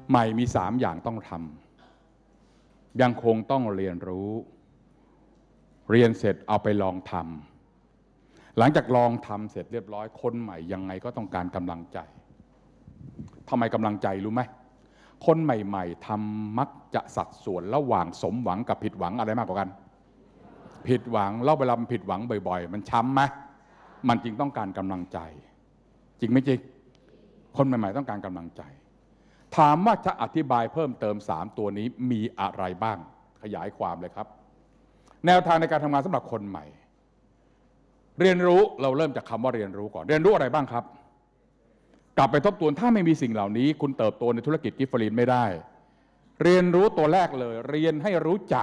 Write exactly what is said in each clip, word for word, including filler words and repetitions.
ใหม่มีสามอย่างต้องทำยังคงต้องเรียนรู้เรียนเสร็จเอาไปลองทำหลังจากลองทำเสร็จเรียบร้อยคนใหม่ยังไงก็ต้องการกำลังใจทำไมกำลังใจรู้ไหมคนใหม่ๆทำมักจะสัดส่วนระหว่างสมหวังกับผิดหวังอะไรมากกว่ากันผิดหวังแล้วเวลามันผิดหวังบ่อยๆมันช้ำไหมมันจึงต้องการกำลังใจจริงไหมจริงคนใหม่ๆต้องการกำลังใจถามว่าจะอธิบายเพิ่มเติมสามตัวนี้มีอะไรบ้างขยายความเลยครับแนวทางในการทำงานสำหรับคนใหม่เรียนรู้เราเริ่มจากคำว่าเรียนรู้ก่อนเรียนรู้อะไรบ้างครับกลับไปทบทวนถ้าไม่มีสิ่งเหล่านี้คุณเติบโตในธุรกิจกิฟต์ฟรีนไม่ได้เรียนรู้ตัวแรกเลยเรียนให้รู้จัก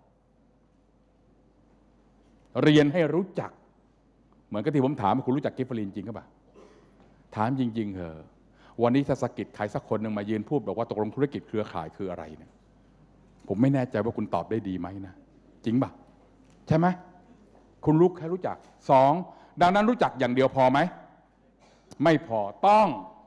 เรียนให้รู้จักเหมือนกับที่ผมถามคุณรู้จักกิฟต์ฟรีนจริงหรือเปล่าถามจริงๆเหรอวันนี้ถ้าสกิดใครสักคนหนึ่งมายืนพูดบอกว่าตกลงธุรกิจเครือข่ายคืออะไรเนี่ยผมไม่แน่ใจว่าคุณตอบได้ดีไหมนะจริงป่ะใช่ไหมคุณรู้แค่รู้จักสองดังนั้นรู้จักอย่างเดียวพอไหมไม่พอต้อง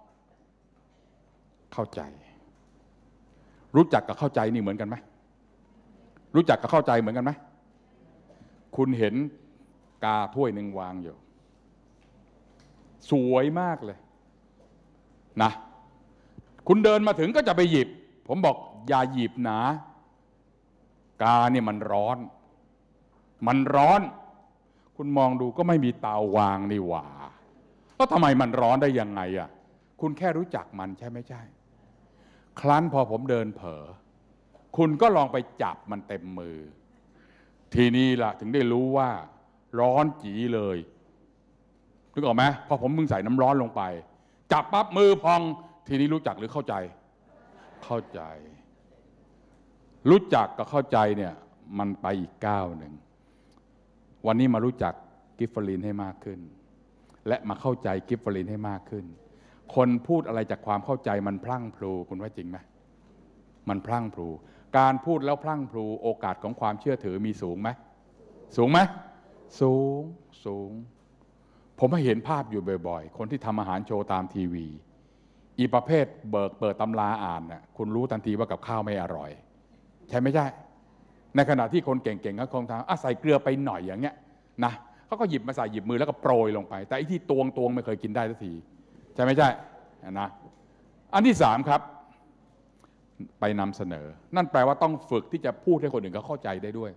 เข้าใจรู้จักกับเข้าใจนี่เหมือนกันไหมรู้จักกับเข้าใจเหมือนกันไหมคุณเห็นกาถ้วยหนึ่งวางอยู่สวยมากเลยนะคุณเดินมาถึงก็จะไปหยิบผมบอกอย่าหยิบนะกาเนี่ยมันร้อนมันร้อนคุณมองดูก็ไม่มีเตาวางนี่หว่าแล้วทำไมมันร้อนได้ยังไงอ่ะคุณแค่รู้จักมันใช่ไม่ใช่ครั้นพอผมเดินเผลอคุณก็ลองไปจับมันเต็มมือทีนี้ล่ะถึงได้รู้ว่าร้อนจีเลยนึกออกไหมพอผมมึงใส่น้ำร้อนลงไปจับปั๊บมือพองทีนี้รู้จักหรือเข้าใจเข้าใจรู้จักกับเข้าใจเนี่ยมันไปอีกก้าวหนึ่งวันนี้มารู้จักกิฟต์ฟรีนให้มากขึ้นและมาเข้าใจกิฟต์ฟรีนให้มากขึ้นคนพูดอะไรจากความเข้าใจมันพลั่งพลูคุณว่าจริงไหมมันพลั่งพลูการพูดแล้วพลั่งพลูโอกาสของความเชื่อถือมีสูงไหมสูงไหมสูงสูงผมให้เห็นภาพอยู่บ่อยๆคนที่ทำอาหารโชว์ตามทีวีอีประเภทเบิกเปิดตำราอ่านน่ะคุณรู้ทันทีว่ากับข้าวไม่อร่อยใช่ไม่ใช่ในขณะที่คนเก่งๆเขาคงทำอ่ะใส่เกลือไปหน่อยอย่างเงี้ยนะเขาก็หยิบมาใส่หยิบมือแล้วก็โปรยลงไปแต่ไอ้ที่ตวงตวงไม่เคยกินได้สักทีใช่ไม่ใช่นะอันที่สามครับไปนำเสนอนั่นแปลว่าต้องฝึกที่จะพูดให้คนอื่นเขาเข้าใจได้ด้วย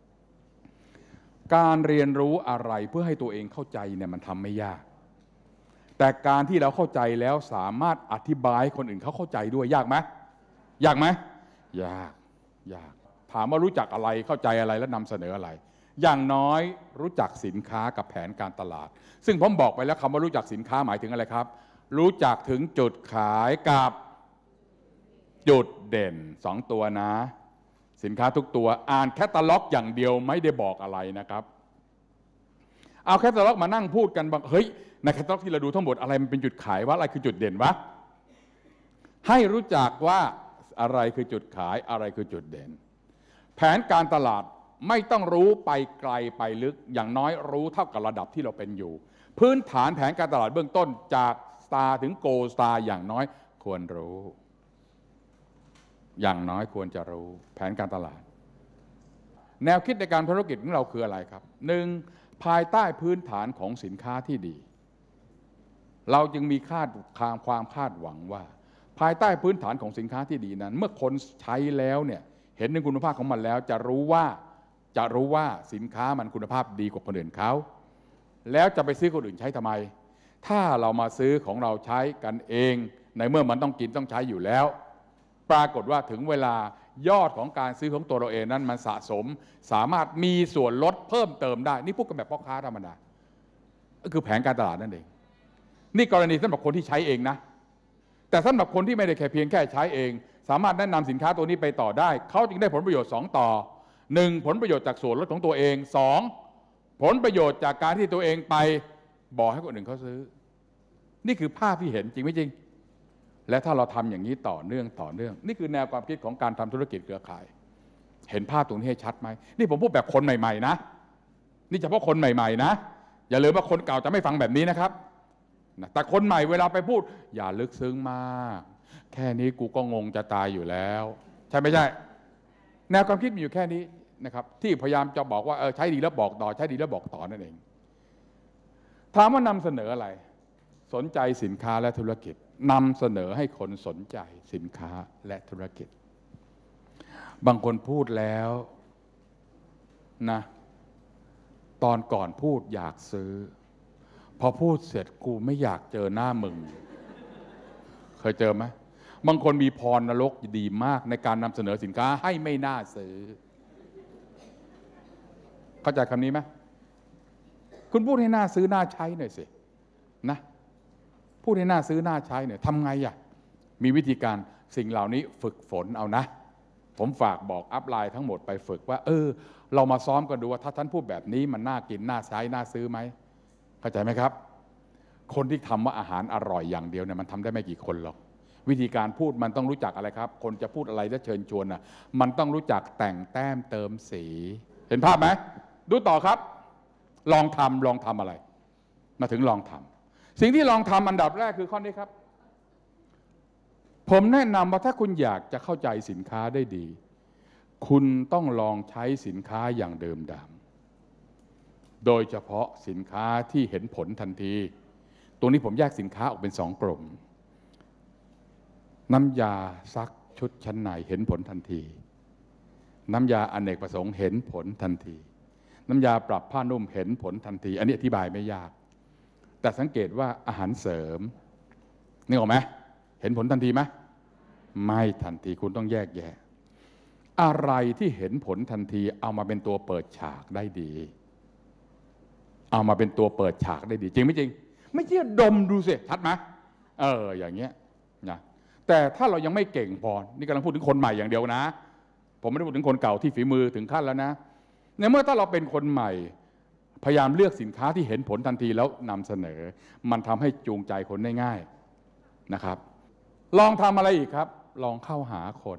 การเรียนรู้อะไรเพื่อให้ตัวเองเข้าใจเนี่ยมันทำไม่ยากแต่การที่เราเข้าใจแล้วสามารถอธิบายให้คนอื่นเขาเข้าใจด้วยยากไหมยากไหมยากยากถามว่ารู้จักอะไรเข้าใจอะไรและนำเสนออะไรอย่างน้อยรู้จักสินค้ากับแผนการตลาดซึ่งผมบอกไปแล้วคำว่ารู้จักสินค้าหมายถึงอะไรครับรู้จักถึงจุดขายกับจุดเด่นสองตัวนะสินค้าทุกตัวอ่านแคตตาล็อกอย่างเดียวไม่ได้บอกอะไรนะครับเอาแคตตาล็อกมานั่งพูดกันบอกเฮ้ยในแคตตาล็อกที่เราดูทั้งหมดอะไรมันเป็นจุดขายว่าอะไรคือจุดเด่นวะให้รู้จักว่าอะไรคือจุดขายอะไรคือจุดเด่นแผนการตลาดไม่ต้องรู้ไปไกลไปลึกอย่างน้อยรู้เท่ากับระดับที่เราเป็นอยู่พื้นฐานแผนการตลาดเบื้องต้นจากสตาร์ถึงโกลสตาร์อย่างน้อยควรรู้อย่างน้อยควรจะรู้แผนการตลาดแนวคิดในการธุรกิจของเราคืออะไรครับหนึ่งภายใต้พื้นฐานของสินค้าที่ดีเราจึงมีคาดความความคาดหวังว่าภายใต้พื้นฐานของสินค้าที่ดีนั้นเมื่อคนใช้แล้วเนี่ยเห็นในคุณภาพของมันแล้วจะรู้ว่าจะรู้ว่าสินค้ามันคุณภาพดีกว่าคนอื่นเขาแล้วจะไปซื้อคนอื่นใช้ทำไมถ้าเรามาซื้อของเราใช้กันเองในเมื่อมันต้องกินต้องใช้อยู่แล้วปรากฏว่าถึงเวลายอดของการซื้อของตัวเราเองนั้นมันสะสมสามารถมีส่วนลดเพิ่มเติมได้นี่พูดกันแบบพ่อค้าธรรมดาก็คือแผนการตลาดนั่นเองนี่กรณีสำหรับคนที่ใช้เองนะแต่สำหรับคนที่ไม่ได้แค่เพียงแค่ใช้เองสามารถแนะนำสินค้าตัวนี้ไปต่อได้เขาจึงได้ผลประโยชน์สองต่อหนึ่งผลประโยชน์จากส่วนลดของตัวเองสองผลประโยชน์จากการที่ตัวเองไปบอกให้คนอื่นเขาซื้อนี่คือภาพที่เห็นจริงไม่จริงและถ้าเราทำอย่างนี้ต่อเนื่องต่อเนื่องนี่คือแนวความคิดของการทำธุรกิจเครือข่ายเห็นภาพตรงนี้ให้ชัดไหมนี่ผมพูดแบบคนใหม่ๆนะนี่เฉพาะคนใหม่ๆนะอย่าลืมว่าคนเก่าจะไม่ฟังแบบนี้นะครับแต่คนใหม่เวลาไปพูดอย่าลึกซึ้งมากแค่นี้กูก็งงจะตายอยู่แล้วใช่ไม่ใช่แนวความคิดมีอยู่แค่นี้นะครับที่พยายามจะบอกว่าเออใช้ดีแล้วบอกต่อใช้ดีแล้วบอกต่อนั่นเองถามว่านำเสนออะไรสนใจสินค้าและธุรกิจนำเสนอให้คนสนใจสินค้าและธุรกิจบางคนพูดแล้วนะตอนก่อนพูดอยากซื้อพอพูดเสร็จกูไม่อยากเจอหน้ามึงเคยเจอไหมบางคนมีพรนรกดีมากในการนำเสนอสินค้าให้ไม่น่าซื้อเข้าใจคำนี้ไหมคุณพูดให้น่าซื้อน่าใช้หน่อยสินะพูดให้น่าซื้อน่าใช้หน่อยทำไงอ่ะมีวิธีการสิ่งเหล่านี้ฝึกฝนเอานะผมฝากบอกอัพไลน์ทั้งหมดไปฝึกว่าเออเรามาซ้อมกันดูว่าถ้าท่านพูดแบบนี้มันน่ากินน่าใช้น่าซื้อไหมเข้าใจไหมครับคนที่ทำว่าอาหารอร่อยอย่างเดียวเนี่ยมันทำได้ไม่กี่คนหรอกวิธีการพูดมันต้องรู้จักอะไรครับคนจะพูดอะไรและเชิญชวนน่ะมันต้องรู้จักแต่งแต้มเติมสีเห็นภาพไหมดูต่อครับลองทำลองทำอะไรมาถึงลองทำสิ่งที่ลองทำอันดับแรกคือข้อนี้ครับผมแนะนำว่าถ้าคุณอยากจะเข้าใจสินค้าได้ดีคุณต้องลองใช้สินค้าอย่างเดิมดำโดยเฉพาะสินค้าที่เห็นผลทันทีตรงนี้ผมแยกสินค้าออกเป็นสองกลุ่มน้ำยาซักชุดชั้นในเห็นผลทันทีน้ำยาอเนกประสงค์เห็นผลทันทีน้ำยาปรับผ้านุ่มเห็นผลทันทีอันนี้อธิบายไม่ยากแต่สังเกตว่าอาหารเสริมนึกออกไหมเห็นผลทันทีไหมไม่ทันทีคุณต้องแยกแยะอะไรที่เห็นผลทันทีเอามาเป็นตัวเปิดฉากได้ดีเอามาเป็นตัวเปิดฉากได้ดีจริงไม่จริงไม่เชื่อดมดูสิชัดไหมเอออย่างเงี้ยนะแต่ถ้าเรายังไม่เก่งพอนี่กำลังพูดถึงคนใหม่อย่างเดียวนะผมไม่ได้พูดถึงคนเก่าที่ฝีมือถึงขั้นแล้วนะในเมื่อถ้าเราเป็นคนใหม่พยายามเลือกสินค้าที่เห็นผลทันทีแล้วนำเสนอมันทำให้จูงใจคนได้ง่ายนะครับลองทำอะไรอีกครับลองเข้าหาคน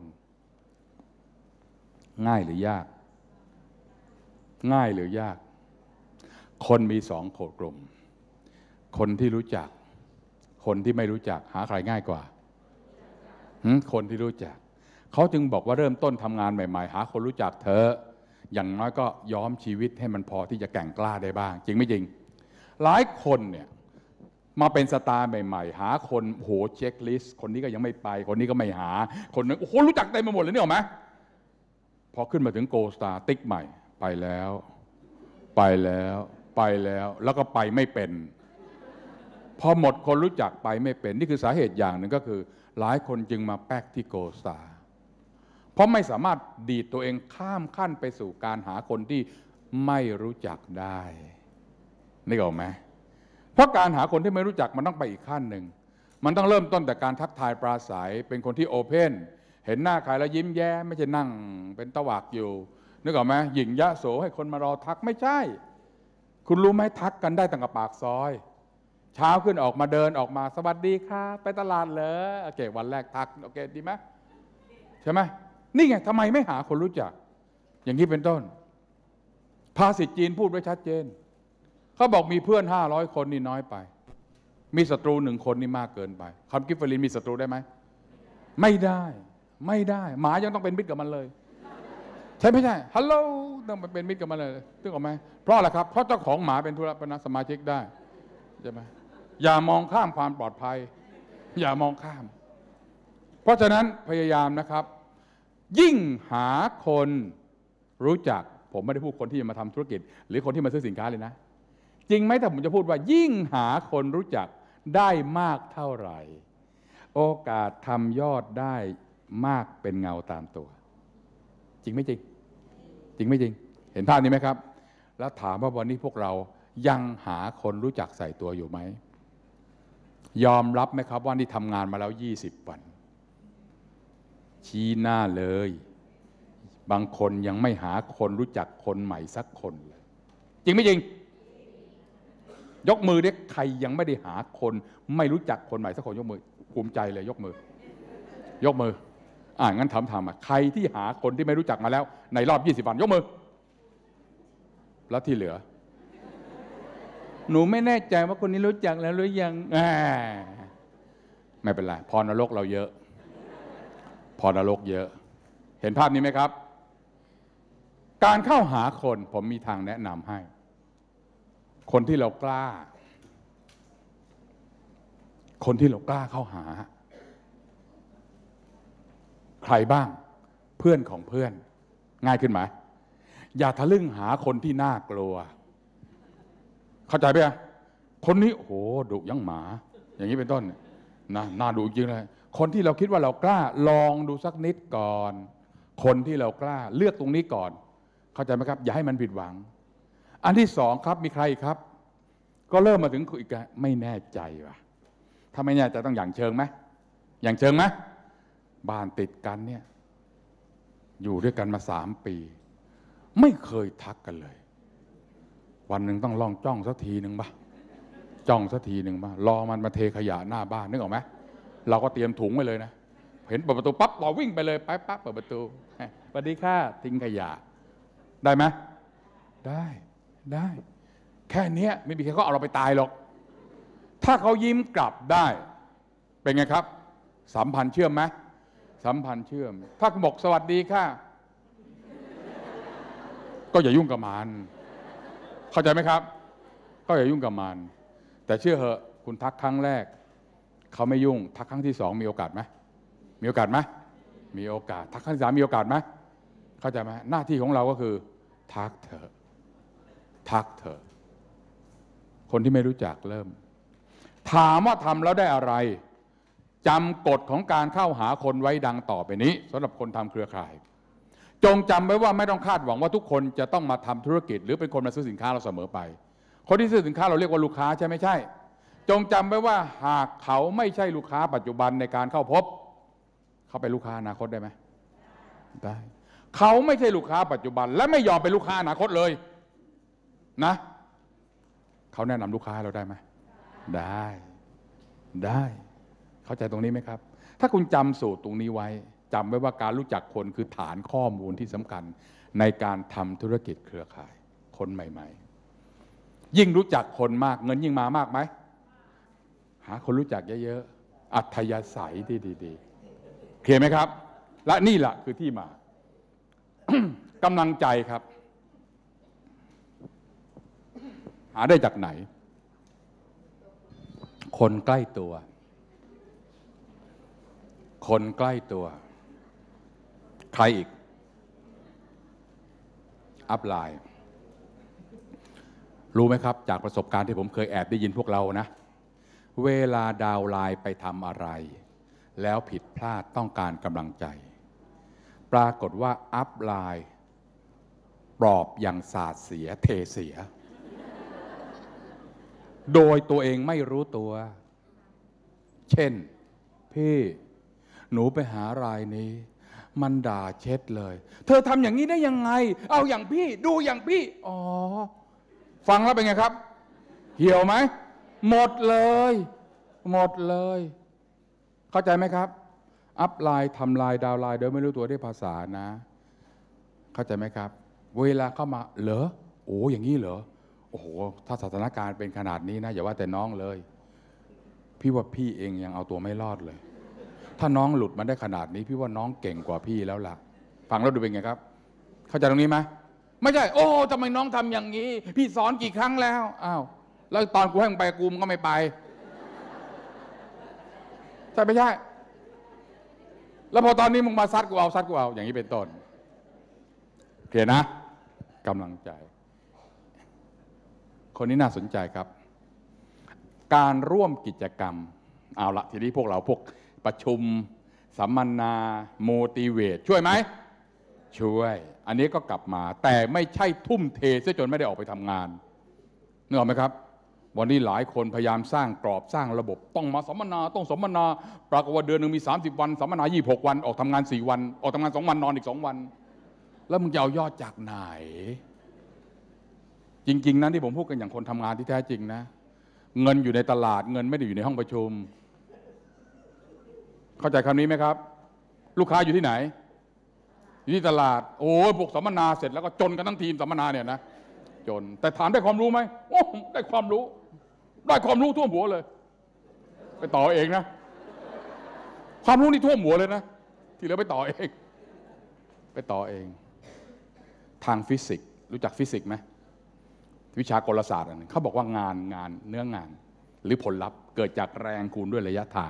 ง่ายหรือยากง่ายหรือยากคนมีสองโขดกลุ่มคนที่รู้จักคนที่ไม่รู้จักหาใครง่ายกว่าคนที่รู้จักเขาจึงบอกว่าเริ่มต้นทำงานใหม่ๆหาคนรู้จักเธออย่างน้อยก็ย้อมชีวิตให้มันพอที่จะแก่งกล้าได้บ้างจริงไม่จริงหลายคนเนี่ยมาเป็นสตาร์ใหม่ๆหาคนโหเช็คลิสต์คนนี้ก็ยังไม่ไปคนนี้ก็ไม่หาคนนึงโอ้โหรู้จักเต็มไปหมดเลยนี่หรอไหมพอขึ้นมาถึงโกลสตาร์ติ๊กใหม่ไปแล้วไปแล้วไปแล้วแล้วก็ไปไม่เป็นพอหมดคนรู้จักไปไม่เป็นนี่คือสาเหตุอย่างหนึ่งก็คือหลายคนจึงมาแป๊กที่โกลสตาร์เพราะไม่สามารถดีดตัวเองข้ามขั้นไปสู่การหาคนที่ไม่รู้จักได้นี่ก็ไหมเพราะการหาคนที่ไม่รู้จักมันต้องไปอีกขั้นหนึ่งมันต้องเริ่มต้นแต่การทักทายปราศัยเป็นคนที่โอเพนเห็นหน้าใครแล้วยิ้มแย้มไม่ใช่นั่งเป็นตะวักอยู่นึกออกไหมหยิ่งยะโสให้คนมารอทักไม่ใช่คุณรู้ไหมทักกันได้ตั้งแต่ปากซอยเช้าขึ้นออกมาเดินออกมาสวัสดีค่ะไปตลาดเหรอโอเควันแรกทักโอเคดีไหมใช่ไหมนี่ไงทำไมไม่หาคนรู้จักอย่างนี้เป็นต้นภาษิตจีนพูดไว้ชัดเจนเขาบอกมีเพื่อนห้าร้อยคนนี่น้อยไปมีศัตรูหนึ่งคนนี่มากเกินไปคำกิฟเฟอรินมีศัตรูได้ไหมไม่ได้ไม่ได้หมายังต้องเป็นมิตรกับมันเลยใช่ไม่ใช่ฮัลโหลต้องเป็นมิตรกับมันเลยนึกออกไหมเพราะอะไรครับเพราะเจ้าของหมาเป็นธุระเป็นสมาชิกได้ใช่ไหมอย่ามองข้ามความปลอดภัยอย่ามองข้ามเพราะฉะนั้นพยายามนะครับยิ่งหาคนรู้จักผมไม่ได้พูดคนที่จะมาทำธุรกิจหรือคนที่มาซื้อสินค้าเลยนะจริงไหมถ้าผมจะพูดว่ายิ่งหาคนรู้จักได้มากเท่าไหร่โอกาสทำยอดได้มากเป็นเงาตามตัวจริงไม่จริงจริงไม่จริงเห็นภาพนี้ไหมครับแล้วถามว่าวันนี้พวกเรายังหาคนรู้จักใส่ตัวอยู่ไหมยอมรับไหมครับว่านี่ทำงานมาแล้วยี่สิบวันชี้หน้าเลยบางคนยังไม่หาคนรู้จักคนใหม่สักคนเลยจริงไม่จริงยกมือเด็กใครยังไม่ได้หาคนไม่รู้จักคนใหม่สักคนยกมือภูมิใจเลยยกมือยกมืออ่างั้นถามถามอ่ะใครที่หาคนที่ไม่รู้จักมาแล้วในรอบยี่สิบวันยกมือแล้วที่เหลือหนูไม่แน่ใจว่าคนนี้รู้จักแล้วหรือยังไม่เป็นไรพรนรกเราเยอะพอนรกเยอะ เห็นภาพนี้ไหมครับการเข้าหาคนผมมีทางแนะนำให้คนที่เรากล้าคนที่เรากล้าเข้าหาใครบ้างเพื่อนของเพื่อนง่ายขึ้นไหมอย่าทะลึ่งหาคนที่น่ากลัวเข้าใจไหมคนนี้โอ้โหดุยังหมาอย่างนี้เป็นต้นนะน่าดุจริงเลยคนที่เราคิดว่าเรากล้าลองดูสักนิดก่อนคนที่เรากล้าเลือกตรงนี้ก่อนเข้าใจไหมครับอย่าให้มันผิดหวังอันที่สองครับมีใครครับก็เริ่มมาถึงอีกไม่แน่ใจว่ะถ้าไม่แน่ใจต้องอย่างเชิงไหมอย่างเชิงไหมบ้านติดกันเนี่ยอยู่ด้วยกันมาสามปีไม่เคยทักกันเลยวันหนึ่งต้องลองจ้องสักทีหนึ่งป่ะจ้องสักทีหนึ่งป่ะรอมันมาเทขยะหน้าบ้านนึกออกไหมเราก็เตรียมถุงไว้เลยนะเห็นเปิดประตูปั๊บเราวิ่งไปเลยไปปั๊บเปิดประตูสวัสดีค่ะทิ้งขยะได้ไหมได้ได้แค่นี้ไม่มีใครเขาเอาเราไปตายหรอกถ้าเขายิ้มกลับได้เป็นไงครับสัมพันธ์เชื่อมไหมสัมพันธ์เชื่อมถ้าบอกสวัสดีค่ะก็อย่ายุ่งกับมันเข้าใจไหมครับก็อย่ายุ่งกับมันแต่เชื่อเหอะคุณทักครั้งแรกเขาไม่ยุ่งทักครั้งที่สองมีโอกาสไหมมีโอกาสไหมมีโอกาสทักครั้งที่สามมีโอกาสไหมเข้าใจไหมหน้าที่ของเราก็คือทักเถอะทักเถอะคนที่ไม่รู้จักเริ่มถามว่าทำแล้วได้อะไรจำกฎของการเข้าหาคนไว้ดังต่อไปนี้สำหรับคนทำเครือข่ายจงจำไว้ว่าไม่ต้องคาดหวังว่าทุกคนจะต้องมาทำธุรกิจหรือเป็นคนมาซื้อสินค้าเราเสมอไปคนที่ซื้อสินค้าเราเรียกว่าลูกค้าใช่ไม่ใช่จงจำไว้ว่าหากเขาไม่ใช่ลูกค้าปัจจุบันในการเข้าพบเขาเป็นลูกค้าอนาคตได้ไหมได้เขาไม่ใช่ลูกค้าปัจจุบันและไม่ยอมเป็นลูกค้าอนาคตเลยนะเขาแนะนำลูกค้าเราได้ไหมได้ได้เข้าใจตรงนี้ไหมครับถ้าคุณจำสูตรตรงนี้ไว้จำไว้ว่าการรู้จักคนคือฐานข้อมูลที่สำคัญในการทำธุรกิจเครือข่ายคนใหม่ๆยิ่งรู้จักคนมากเงินยิ่งมามากไหมหาคนรู้จักเยอะๆอัธยาศัยที่ดีๆเคลียร์ไหมครับและนี่แหละคือที่มา กำลังใจครับหาได้จากไหนคนใกล้ตัวคนใกล้ตัวใครอีกอัพไลน์รู้ไหมครับจากประสบการณ์ที่ผมเคยแอบได้ยินพวกเรานะเวลาดาวไลน์ไปทำอะไรแล้วผิดพลาดต้องการกำลังใจปรากฏว่าอัพไลน์ปลอบอย่างสาดเสียเทเสียโดยตัวเองไม่รู้ตัวเช่นพี่หนูไปหารายนี้มันด่าเช็ดเลยเธอทำอย่างนี้ได้ยังไงเอาอย่างพี่ดูอย่างพี่อ๋อฟังแล้วเป็นไงครับเหี่ยวไหมหมดเลยหมดเลยเข้าใจไหมครับอัพไลน์ทำลายดาวไลน์โดยไม่รู้ตัวด้วยภาษานะเข้าใจไหมครับเวลาเข้ามาเหรอโอ้อย่างนี้เหรอโอ้โหถ้าสถานการณ์เป็นขนาดนี้นะอย่าว่าแต่น้องเลยพี่ว่าพี่เองยังเอาตัวไม่รอดเลยถ้าน้องหลุดมาได้ขนาดนี้พี่ว่าน้องเก่งกว่าพี่แล้วล่ะฟังแล้วดูเป็นไงครับเข้าใจตรงนี้ไหมไม่ใช่โอ้ทำไมน้องทำอย่างนี้พี่สอนกี่ครั้งแล้วอ้าวแล้วตอนกูให้มึงไปกูมึงก็ไม่ไปใช่ไม่ใช่แล้วพอตอนนี้มึงมาซัดกูเอาซัดกูเอาอย่างนี้เป็นต้นโอเคนะกำลังใจคนนี้น่าสนใจครับการร่วมกิจกรรมเอาละทีนี้พวกเราพวกประชุมสัมมนาโมติเวตช่วยไหมช่วยอันนี้ก็กลับมาแต่ไม่ใช่ทุ่มเทซะจนไม่ได้ออกไปทำงานนึกออกไหมครับวันนี้หลายคนพยายามสร้างกรอบสร้างระบบต้องมาสัมมนาต้องสัมมนาปรากฏว่าเดือนหนึ่งมีสามสิบวันสัมมนายี่สิบหกวันออกทำงานสี่วันออกทำงานสองวันนอนอีกสองวันแล้วมึงจะเอายอดจากไหนจริงๆนั้นที่ผมพูดกันอย่างคนทำงานที่แท้จริงนะเงินอยู่ในตลาดเงินไม่ได้อยู่ในห้องประชุมเข้าใจคำนี้ไหมครับลูกค้าอยู่ที่ไหนอยู่ที่ตลาดโอ้ยพวกสัมมนาเสร็จแล้วก็จนกันทั้งทีมสัมมนาเนี่ยนะจนแต่ถามได้ความรู้ไหมโอ้ได้ความรู้ได้ความรู้ท่วมหัวเลยไปต่อเองนะความรู้นี่ท่วมหัวเลยนะที่เหลือไปต่อเองไปต่อเองทางฟิสิกส์รู้จักฟิสิกส์ไหมวิชากลศาสตร์อันนึงเขาบอกว่างานงานเนื้องานหรือผลลัพธ์เกิดจากแรงคูณด้วยระยะทาง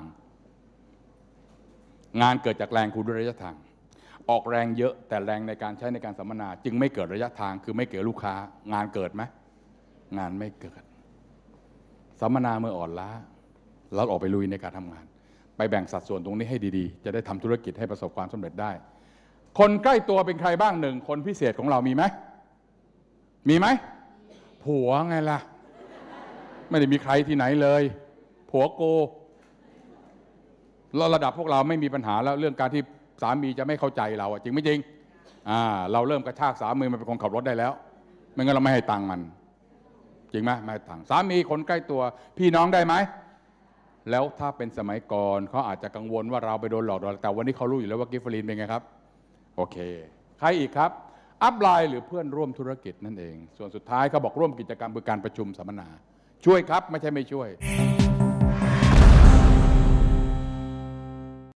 งานเกิดจากแรงคูณด้วยระยะทางออกแรงเยอะแต่แรงในการใช้ในการสัมมนาจึงไม่เกิดระยะทางคือไม่เกิดลูกค้างานเกิดไหมงานไม่เกิดสัมมนาเมื่ออ่อนล้าเราออกไปลุยในการทำงานไปแบ่งสัดส่วนตรงนี้ให้ดีๆจะได้ทำธุรกิจให้ประสบความสำเร็จได้คนใกล้ตัวเป็นใครบ้างหนึ่งคนพิเศษของเรามีไหมมีไหมผัวไงล่ะไม่ได้มีใครที่ไหนเลยผัวโกเราระดับพวกเราไม่มีปัญหาแล้วเรื่องการที่สามีจะไม่เข้าใจเราจริงไม่จริงอ่าเราเริ่มกระชากสามีมันเป็นคนขับรถได้แล้วไม่งั้นเราไม่ให้ตังค์มันจริงไหมไม่ให้ตังค์สามีคนใกล้ตัวพี่น้องได้ไหมแล้วถ้าเป็นสมัยก่อนเขาอาจจะกังวลว่าเราไปโดนหลอกแต่วันนี้เขารู้อยู่แล้วว่ากิฟฟลินเป็นไงครับโอเคใครอีกครับอัพไลน์หรือเพื่อนร่วมธุรกิจนั่นเองส่วนสุดท้ายเขาบอกร่วมกิจกรรมคือการประชุมสัมมนาช่วยครับไม่ใช่ไม่ช่วย